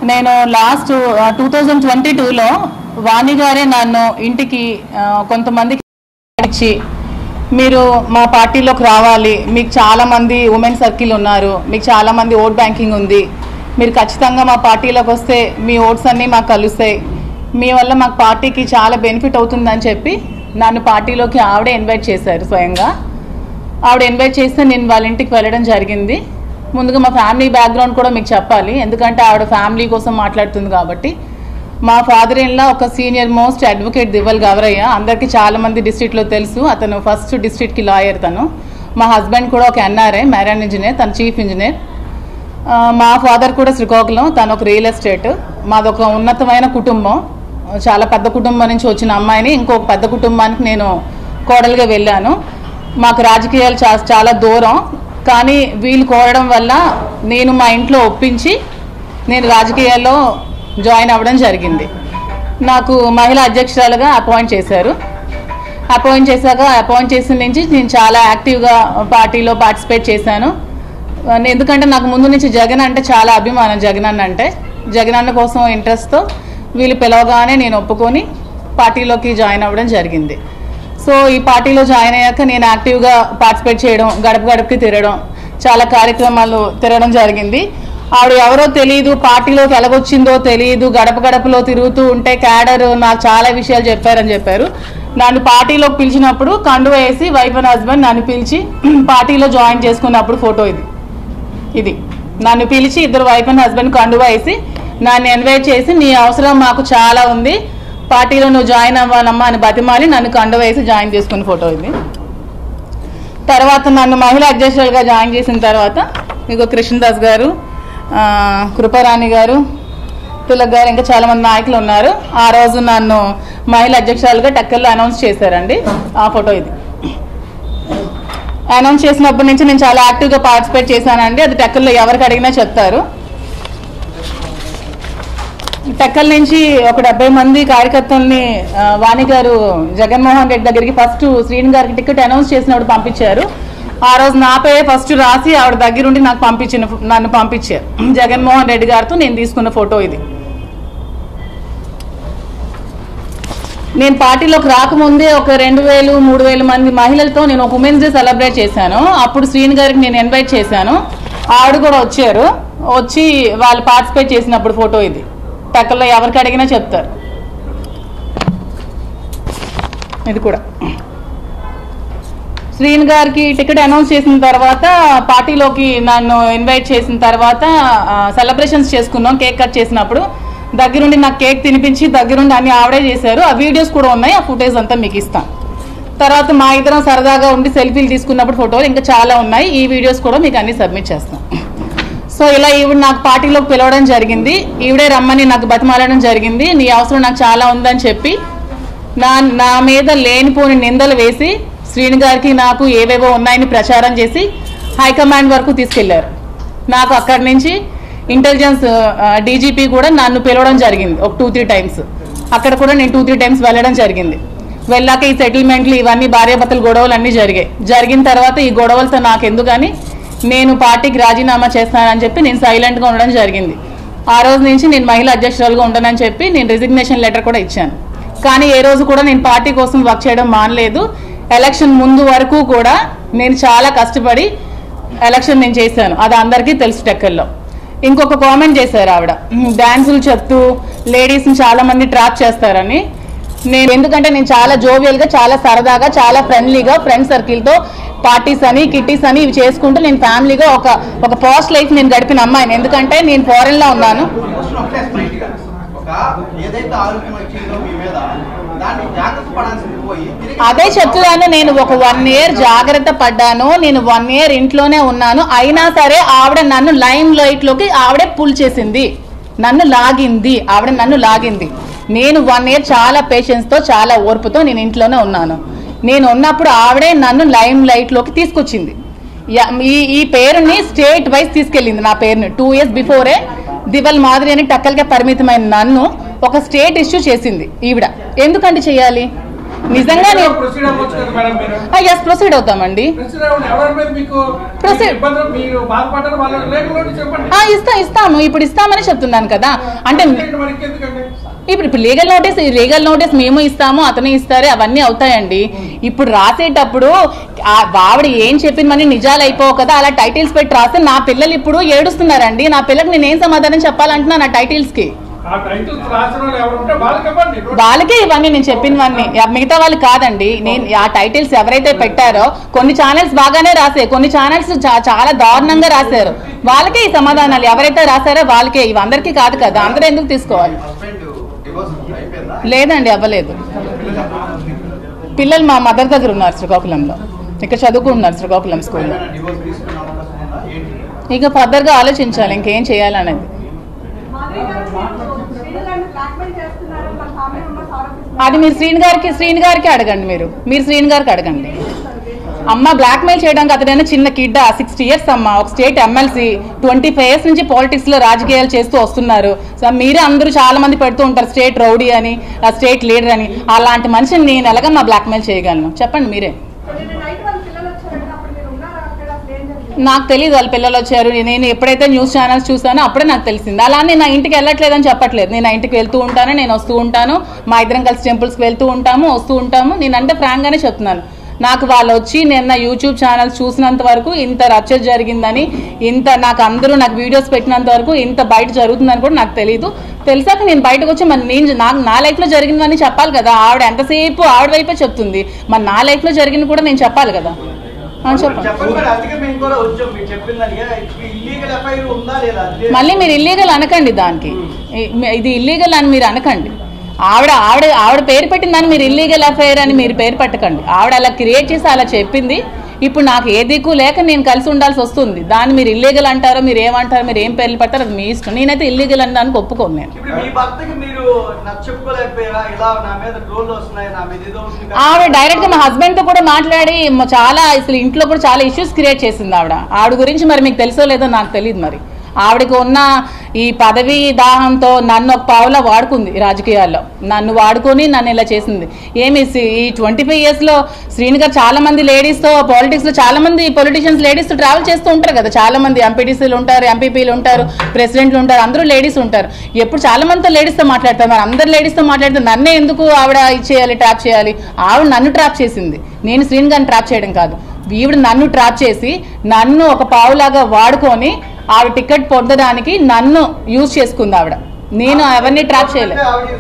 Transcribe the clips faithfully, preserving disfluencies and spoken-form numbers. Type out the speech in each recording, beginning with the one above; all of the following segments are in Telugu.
నేను లాస్ట్ టూ థౌజండ్ ట్వంటీ టూలో వాణి గారే నన్ను ఇంటికి కొంతమందికి ఇచ్చి మీరు మా పార్టీలోకి రావాలి, మీకు చాలామంది ఉమెన్ సర్కిల్ ఉన్నారు, మీకు చాలామంది ఓట్ బ్యాంకింగ్ ఉంది, మీరు ఖచ్చితంగా మా పార్టీలోకి వస్తే మీ ఓట్స్ అన్నీ మాకు కలుస్తాయి, మీ వల్ల మాకు పార్టీకి చాలా బెనిఫిట్ అవుతుందని చెప్పి నన్ను పార్టీలోకి ఆవిడే ఇన్వైట్ చేశారు. స్వయంగా ఆవిడ ఇన్వైట్ చేస్తే నేను వాళ్ళ ఇంటికి వెళ్ళడం జరిగింది. ముందుగా మా ఫ్యామిలీ బ్యాక్గ్రౌండ్ కూడా మీకు చెప్పాలి, ఎందుకంటే ఆవిడ ఫ్యామిలీ కోసం మాట్లాడుతుంది కాబట్టి. మా ఫాదర్ ఇన్లా ఒక senior most advocate Divval Gavaraiah, అందరికీ చాలామంది డిస్ట్రిక్ట్లో తెలుసు. అతను ఫస్ట్ డిస్ట్రిక్ట్కి లాయర్. తను మా హస్బెండ్ కూడా ఒక ఎన్ఆర్ఐ మ్యారైన్ ఇంజనీర్, తను చీఫ్ ఇంజనీర్. మా ఫాదర్ కూడా శ్రీకాకుళం, తను ఒక రియల్ ఎస్టేట్. మాదొక ఉన్నతమైన కుటుంబం, చాలా పెద్ద కుటుంబం నుంచి వచ్చిన అమ్మాయిని ఇంకొక పెద్ద కుటుంబానికి నేను కోడలుగా వెళ్ళాను. మాకు రాజకీయాలు చా చాలా దూరం, కానీ వీళ్ళు కోరడం వల్ల నేను మా ఇంట్లో ఒప్పించి నేను రాజకీయాల్లో జాయిన్ అవ్వడం జరిగింది. నాకు మహిళా అధ్యక్షురాలుగా అపాయింట్ చేశారు. అపాయింట్ చేశాక అపాయింట్ చేసిన నుంచి నేను చాలా యాక్టివ్గా పార్టీలో పార్టిసిపేట్ చేశాను. ఎందుకంటే నాకు ముందు నుంచి జగన్ అంటే చాలా అభిమానం. జగన్ అన్న అంటే జగన్ అన్న కోసం ఇంట్రెస్ట్తో వీళ్ళు పిలవగానే నేను ఒప్పుకొని పార్టీలోకి జాయిన్ అవ్వడం జరిగింది. సో ఈ పార్టీలో జాయిన్ అయ్యాక నేను యాక్టివ్గా పార్టిసిపేట్ చేయడం, గడప గడపకి తిరగడం, చాలా కార్యక్రమాలు తిరగడం జరిగింది. ఆవిడ ఎవరో తెలియదు, పార్టీలోకి ఎలాగొచ్చిందో తెలియదు, గడప గడపలో తిరుగుతూ ఉంటే క్యాడర్ నాకు చాలా విషయాలు చెప్పారని చెప్పారు. నన్ను పార్టీలోకి పిలిచినప్పుడు కండువ వేసి వైఫ్ అండ్ హస్బెండ్ నన్ను పిలిచి పార్టీలో జాయిన్ చేసుకున్నప్పుడు ఫోటో ఇది ఇది నన్ను పిలిచి ఇద్దరు వైఫ్ అండ్ హస్బెండ్ కండువ వేసి నన్ను ఇన్వైట్ చేసి నీ అవసరం మాకు చాలా ఉంది, పార్టీలో నువ్వు జాయిన్ అవ్వాలమ్మా అని బతిమాలి నన్ను కండువ వేసి జాయిన్ చేసుకున్న ఫోటో ఇది. తర్వాత నన్ను మహిళా అధ్యక్షులుగా జాయిన్ చేసిన తర్వాత మీకు కృష్ణదాస్ గారు, కృపారాణి గారు, తిలక్ గారు, ఇంకా చాలామంది నాయకులు ఉన్నారు. ఆ రోజు నన్ను మహిళా అధ్యక్షురాలుగా టక్కర్లో అనౌన్స్ చేశారండి. ఆ ఫోటో ఇది. అనౌన్స్ చేసినప్పటి నుంచి నేను చాలా యాక్టివ్గా పార్టిసిపేట్ చేశానండి. అది టక్కర్లో ఎవరికి అడిగినా చెప్తారు. టక్కల్ నుంచి ఒక డెబ్బై మంది కార్యకర్తల్ని వాణి గారు జగన్మోహన్ రెడ్డి దగ్గరికి ఫస్ట్ శ్రీని గారికి టికెట్ అనౌన్స్ చేసినప్పుడు పంపించారు. ఆ రోజు నా పేరు ఫస్ట్ రాసి ఆవిడ దగ్గరుండి నాకు పంపించిన నన్ను పంపించారు జగన్మోహన్ రెడ్డి గారితో నేను తీసుకున్న ఫోటో ఇది. నేను పార్టీలోకి రాకముందే ఒక రెండు వేలు మూడు వేల మంది మహిళలతో నేను ఒక ఉమెన్స్ డే సెలబ్రేట్ చేశాను. అప్పుడు శ్రీని గారికి నేను ఇన్వైట్ చేశాను, ఆవిడ కూడా వచ్చారు. వచ్చి వాళ్ళు పార్టిసిపేట్ చేసినప్పుడు ఫోటో ఇది. టక్కల్లో ఎవరికి అడిగినా చెప్తారు. ఇది కూడా శ్రీని గారికి టికెట్ అనౌన్స్ చేసిన తర్వాత పార్టీలోకి నన్ను ఇన్వైట్ చేసిన తర్వాత సెలబ్రేషన్స్ చేసుకున్నాం. కేక్ కట్ చేసినప్పుడు దగ్గరుండి నాకు కేక్ తినిపించి దగ్గరుండి అన్ని ఆవిడే చేశారు. ఆ వీడియోస్ కూడా ఉన్నాయి, ఆ ఫుటేజ్ అంతా మీకు ఇస్తాను. తర్వాత మా ఇద్దరం సరదాగా ఉండి సెల్ఫీలు తీసుకున్నప్పుడు ఫోటోలు ఇంకా చాలా ఉన్నాయి. ఈ వీడియోస్ కూడా మీకు అన్ని సబ్మిట్ చేస్తాను. సో ఇలా ఈవిడ నాకు పార్టీలోకి పిలవడం జరిగింది. ఈవిడే రమ్మని నాకు బతిమాలడం జరిగింది. నీ అవసరం నాకు చాలా ఉందని చెప్పి నా నా మీద లేనిపోని నిందలు వేసి శ్రీని గారికి నాకు ఏవేవో ఉన్నాయని ప్రచారం చేసి హైకమాండ్ వరకు తీసుకెళ్లారు. నాకు అక్కడి నుంచి ఇంటెలిజెన్స్ డీజీపీ కూడా నన్ను పిలవడం జరిగింది ఒక టూ త్రీ టైమ్స్. అక్కడ కూడా నేను టూ త్రీ టైమ్స్ వెళ్ళడం జరిగింది. వెళ్ళాక ఈ సెటిల్మెంట్లు ఇవన్నీ భార్యాభర్తల గొడవలు అన్నీ జరిగాయి. జరిగిన తర్వాత ఈ గొడవలతో నాకు ఎందుకని నేను పార్టీకి రాజీనామా చేస్తానని చెప్పి నేను సైలెంట్గా ఉండడం జరిగింది. ఆ రోజు నుంచి నేను మహిళా అధ్యక్షురాలుగా ఉండనని చెప్పి నేను రిజిగ్నేషన్ లెటర్ కూడా ఇచ్చాను. కానీ ఏ రోజు కూడా నేను పార్టీ కోసం వర్క్ చేయడం మానలేదు. ఎలక్షన్ ముందు వరకు కూడా నేను చాలా కష్టపడి ఎలక్షన్ నేను చేశాను, అది అందరికీ తెలుసు. టెక్కల్లో ఇంకొక కామెంట్ చేశారు ఆవిడ, డ్యాన్సులు చెప్తూ లేడీస్ని చాలా మంది ట్రాప్ చేస్తారని. నేను ఎందుకంటే నేను చాలా జోవియల్గా, చాలా సరదాగా, చాలా ఫ్రెండ్లీగా ఫ్రెండ్ సర్కిల్తో పార్టీస్ అని కిట్టీస్ అని ఇవి చేసుకుంటూ నేను ఫ్యామిలీగా ఒక ఒక పాస్ట్ లైఫ్ నేను గడిపిన అమ్మాయిని. ఎందుకంటే నేను ఫారెన్లో ఉన్నాను. అదే చెప్తున్నాను, నేను ఒక వన్ ఇయర్ జాగ్రత్త పడ్డాను. నేను వన్ ఇయర్ ఇంట్లోనే ఉన్నాను. అయినా సరే ఆవిడ నన్ను లైమ్ లైట్ లోకి ఆవిడే పుల్ చేసింది, నన్ను లాగింది. ఆవిడ నన్ను లాగింది. నేను వన్ ఇయర్ చాలా పేషెన్స్ తో, చాలా ఓర్పుతో నేను ఇంట్లోనే ఉన్నాను. నేను ఉన్నప్పుడు ఆవిడే నన్ను లైమ్ లైట్ లోకి తీసుకొచ్చింది. ఈ ఈ పేరుని స్టేట్ వైజ్ తీసుకెళ్ళింది. నా పేరుని టూ ఇయర్స్ బిఫోరే దివల్ మాదిరి అని టక్కల్కే పరిమితమైన నన్ను ఒక స్టేట్ ఇష్యూ చేసింది ఈవిడ. ఎందుకంటే చేయాలి? నిజంగా ఎస్ ప్రొసీడ్ అవుతామండి. ఇస్తా ఇస్తాము ఇప్పుడు ఇస్తామని చెప్తున్నాను కదా. అంటే ఇప్పుడు ఇప్పుడు లీగల్ నోటీస్ లీగల్ నోటీస్ మేము ఇస్తాము, అతను ఇస్తారు, అవన్నీ అవుతాయండి. ఇప్పుడు రాసేటప్పుడు ఆవిడ ఏం చెప్పిందని నిజాలు అయిపోవు కదా, అలా టైటిల్స్ పెట్టి రాస్తే నా పిల్లలు ఇప్పుడు ఏడుస్తున్నారండి. నా పిల్లలకు నేను ఏం సమాధానం చెప్పాలంటున్నా నా టైటిల్స్ కి? వాళ్ళకే ఇవన్నీ నేను చెప్పినవన్నీ, మిగతా వాళ్ళు కాదండి. నేను ఆ టైటిల్స్ ఎవరైతే పెట్టారో కొన్ని ఛానల్స్ బాగానే రాసే, కొన్ని ఛానల్స్ చాలా దారుణంగా రాశారు. వాళ్ళకే ఈ సమాధానాలు ఎవరైతే రాశారో వాళ్ళకే, ఇవి అందరికీ కాదు కదా. అందరూ ఎందుకు తీసుకోవాలి? లేదండి, అవ్వలేదు. పిల్లలు మా మదర్ దగ్గర ఉన్నారు శ్రీకాకుళంలో, ఇక్కడ చదువుకుంటున్నారు శ్రీకాకుళం స్కూల్లో. ఇక ఫర్దర్గా ఆలోచించాలి ఇంకేం చేయాలనేది. అది మీరు శ్రీని గారికి శ్రీని గారికి అడగండి. మీరు మీరు శ్రీని గారికి అడగండి. అమ్మ బ్లాక్మెయిల్ చేయడానికి అతడైనా చిన్న కిడ్, సిక్స్టీ ఇయర్స్ అమ్మ, ఒక state MLC, twenty five years నుంచి పాలిటిక్స్ లో రాజకీయాలు చేస్తూ వస్తున్నారు. సో మీరే అందరూ చాలా మంది పెడుతూ ఉంటారు స్టేట్ రౌడీ అని, స్టేట్ లీడర్ అని. అలాంటి మనిషిని నేను ఎలాగమ్మా బ్లాక్మెయిల్ చేయగలను చెప్పండి మీరే. నాకు తెలియదు వాళ్ళ పిల్లలు వచ్చారు. నేను ఎప్పుడైతే న్యూస్ ఛానల్స్ చూసానో అప్పుడే నాకు తెలిసింది. అలానే నా ఇంటికి వెళ్ళట్లేదని చెప్పట్లేదు, నేను నా ఇంటికి వెళ్తూ ఉంటాను, నేను వస్తూ ఉంటాను, మా ఇద్దరం కలిసి టెంపుల్స్కి వెళ్తూ ఉంటాము, వస్తూ ఉంటాము. నేనంటే ఫ్రాంక్ గానే చెప్తున్నాను. నాకు వాళ్ళు వచ్చి నేను నా యూట్యూబ్ ఛానల్స్ చూసినంత వరకు ఇంత రచ్చ జరిగిందని, ఇంత నాకు అందరూ నాకు వీడియోస్ పెట్టినంత వరకు ఇంత బయట జరుగుతుందని కూడా నాకు తెలియదు. తెలిసాక నేను బయటకు వచ్చి మరి నేను నాకు నా లైఫ్లో జరిగిందని చెప్పాలి కదా. ఆవిడ ఎంతసేపు ఆవిడ వైపే చెప్తుంది, మరి నా లైఫ్లో జరిగింది కూడా నేను చెప్పాలి కదా. మళ్ళీ మీరు ఇల్లీగల్ అనకండి, దానికి ఇది ఇల్లీగల్ అని మీరు అనకండి. ఆవిడ ఆవిడ ఆవిడ పేరు పెట్టిందని మీరు ఇల్లీగల్ అఫైర్ అని మీరు పేరు పెట్టకండి. ఆవిడ అలా క్రియేట్ చేసి అలా చెప్పింది. ఇప్పుడు నాకు ఏ దిక్కు లేక నేను కలిసి ఉండాల్సి వస్తుంది. దాన్ని మీరు ఇల్లీగల్ అంటారో, మీరు ఏమంటారో, మీరు ఏం పేర్లు పెడతారో అది మీ ఇష్టం. నేనైతే ఇల్లీగల్ అని దానికి ఒప్పుకోను. నేను ఆవిడ డైరెక్ట్ గా మా హస్బెండ్ తో కూడా మాట్లాడి చాలా అసలు ఇంట్లో కూడా చాలా ఇష్యూస్ క్రియేట్ చేసింది ఆవిడ. ఆవిడ గురించి మరి మీకు తెలుసో లేదో నాకు తెలియదు. మరి ఆవిడకి ఉన్న ఈ పదవి దాహంతో నన్ను ఒక పావులా వాడుకుంది రాజకీయాల్లో. నన్ను వాడుకొని నన్ను ఇలా చేసింది. ఏమి ఈ ట్వంటీ ఫైవ్ ఇయర్స్ లో శ్రీని గారు చాలా మంది లేడీస్తో పాలిటిక్స్ లో చాలా మంది పొలిటీషియన్స్ లేడీస్తో ట్రావెల్ చేస్తూ ఉంటారు కదా. చాలా మంది ఎంపీటీసీలు ఉంటారు, ఎంపీపీలు ఉంటారు, ప్రెసిడెంట్లు ఉంటారు, అందరూ లేడీస్ ఉంటారు. ఎప్పుడు చాలా మందితో లేడీస్తో మాట్లాడతారు. మరి అందరు లేడీస్తో మాట్లాడితే నన్నే ఎందుకు ఆవిడ ఇచ్చేయాలి, ట్రాప్ చేయాలి? ఆవిడ నన్ను ట్రాప్ చేసింది, నేను శ్రీని గారిని ట్రాప్ చేయడం కాదు. ఈవిడ నన్ను ట్రాప్ చేసి నన్ను ఒక పావులాగా వాడుకొని ఆవిడ టికెట్ పొందడానికి నన్ను యూజ్ చేసుకుంది ఆవిడ. నేను ఎవరిని ట్రాప్ చేయలేదు.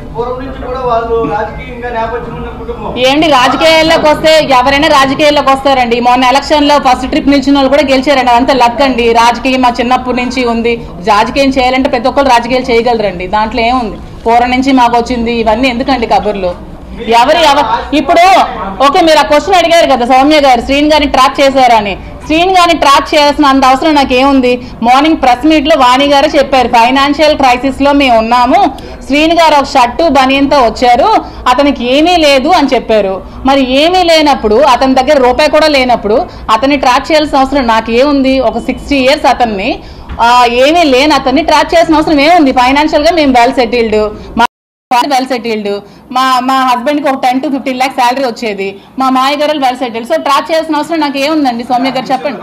ఏంటి రాజకీయాల్లోకి వస్తే ఎవరైనా రాజకీయాల్లోకి వస్తారండి. మొన్న ఎలక్షన్ లో ఫస్ట్ ట్రిప్ నిలిచిన వాళ్ళు కూడా గెలిచారండి. అదంతా లక్ అండి. రాజకీయం మా చిన్నప్పటి నుంచి ఉంది. రాజకీయం చేయాలంటే ప్రతి ఒక్కరు రాజకీయాలు చేయగలరండి. దాంట్లో ఏముంది, పూర్వం నుంచి మాకు వచ్చింది. ఇవన్నీ ఎందుకండి కబుర్లు? ఎవరు ఎవరు ఇప్పుడు ఓకే మీరు ఆ క్వశ్చన్ అడిగారు కదా సౌమ్య గారు, శ్రీని గారిని ట్రాప్ చేశారని. శ్రీని గారిని ట్రాప్ చేయాల్సిన అంత అవసరం నాకేముంది? మార్నింగ్ ప్రెస్ మీట్ లో వాణి గారు చెప్పారు, ఫైనాన్షియల్ క్రైసిస్ లో మేము ఉన్నాము, శ్రీని గారు ఒక షర్టు బనియన్తో వచ్చారు, అతనికి ఏమీ లేదు అని చెప్పారు. మరి ఏమీ లేనప్పుడు, అతని దగ్గర రూపాయి కూడా లేనప్పుడు అతన్ని ట్రాప్ చేయాల్సిన అవసరం నాకేముంది? ఒక సిక్స్టీ ఇయర్స్ అతన్ని ఏమీ లేని అతన్ని ట్రాప్ చేయాల్సిన అవసరం ఏముంది? ఫైనాన్షియల్ గా మేము వెల్ సెటిల్డ్, వెల్ సెటిల్డ్, మా మా హస్బెండ్ కి ఒక ten to fifteen lakh salary వచ్చేది, మా మాయ గారు వెల్ సెటిల్డ్. సో ట్రాప్ చేయాల్సిన అవసరం నాకు ఏముందండి? సౌమ్య గారు చెప్పండి.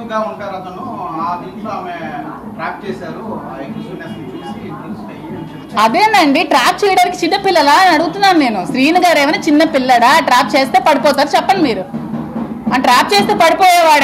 అదేనండి ట్రాప్ చేయడానికి చిన్నపిల్లలా అని అడుగుతున్నాను నేను. శ్రీని గారు ఏమైనా చిన్న పిల్లడా? ట్రాప్ చేస్తే పడిపోతారు చెప్పండి మీరు. ట్రాప్ చేస్తే పడిపోయేవాడు